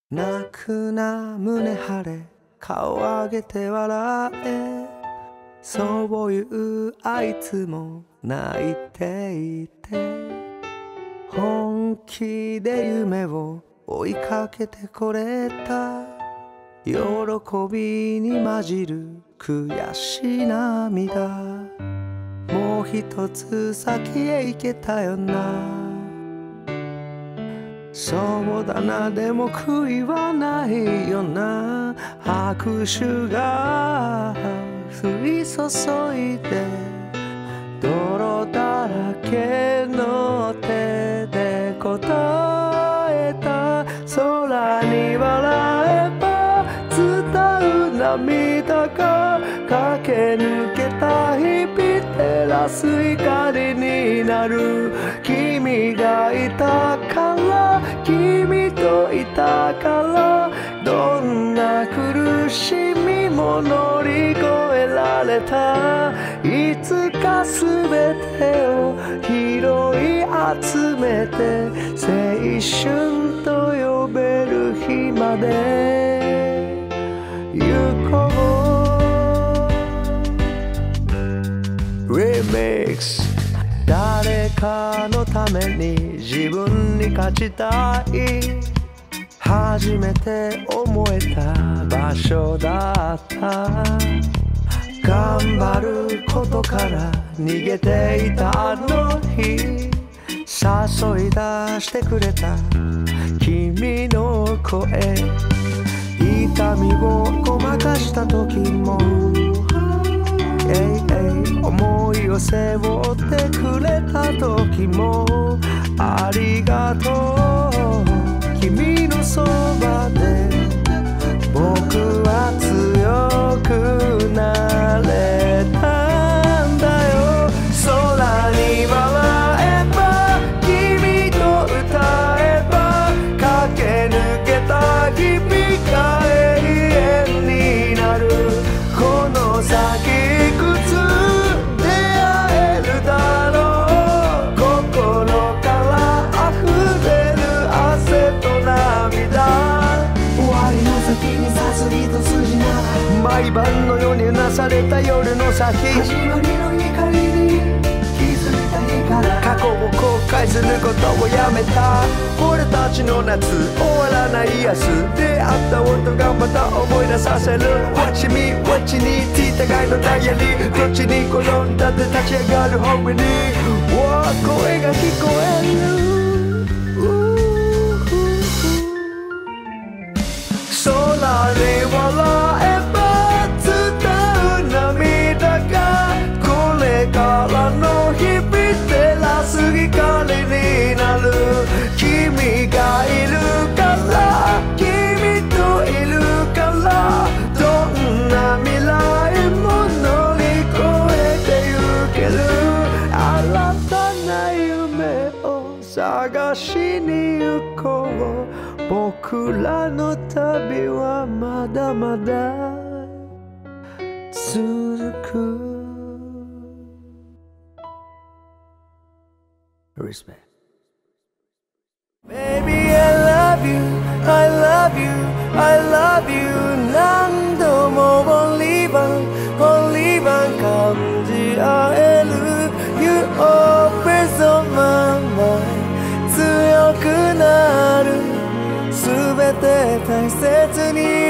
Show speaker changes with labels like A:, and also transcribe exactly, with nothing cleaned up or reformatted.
A: 泣くな胸張れ顔上げて笑えそういうあいつも泣いていて本気で夢を追いかけてこれた喜びに混じる悔しい涙もう一つ先へ行けたよなそうだなでも悔いはないよな拍手が降り注いで泥だらけの手で答えた空に笑えば伝う涙が駆け抜けた日々照らす光になる君がいたから君といたからどんな苦しみも乗り越えられたいつか全てを拾い集めて青春と呼べる日まで行こう Remix 誰かのために自分に勝ちたい初めて思えた場所だった頑張ることから逃げていたあの日誘い出してくれた君の声痛みをごまかした時も思いを背負ってくれた時もありがとう君のそばで僕は強くなれたんだよ空に笑えば君と歌えば駆け抜けた日々が永遠になるこの先いくつ出会えるだろう心から溢れる汗と涙終わりの先にさす一筋な毎晩のようにうなされた夜の先始まりの光に気づいた日から過去を後悔することをやめた俺たちの夏終わらない明日出会った音がまた思い出させる Watch me, watch me 互いのダイヤリーどっちに転んだって立ち上がる方に声が聞こえる空に笑えば伝う涙がこれからの日々照らす光になる君がいるから君といるからどんな未来も乗り越えてゆける新たな夢を探しに行こう僕らの旅はまだまだ続く Respect Baby I love you I love you I love you 何度も Only one Only one 感じ合える You always on my mind 強くなるすべて大切に